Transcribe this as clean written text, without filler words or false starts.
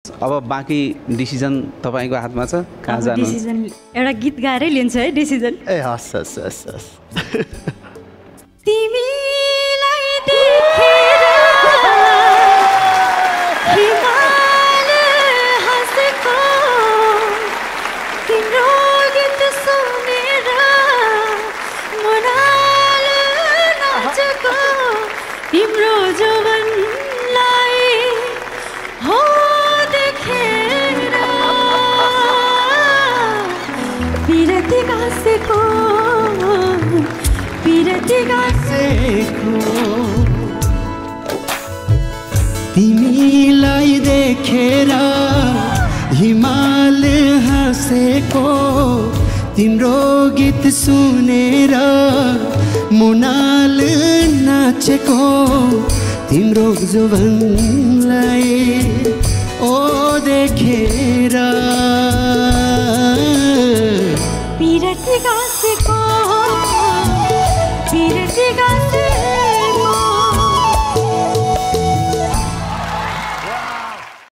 अब बाँकी डिसिजन तपाईँको हातमा छ कहाँ जानु डिसिजन एउटा गीत गाएरै लिन्छ है डिसिजन ए हस् हस् हस् हस् तिमीलाई देखेर हिमाल हाँसेको तिम्रो गीत सुनेर मनाल नाचेको तिम्रो जवनलाई हो देखेर पिरती गाँसेको तिमीलाई देखेर हिमाल हाँसेको तिम्रो गीत सुनेर मुनाल नाचेको तिम्रो जुवनलाई ओ देखेर पिरती गाँसेको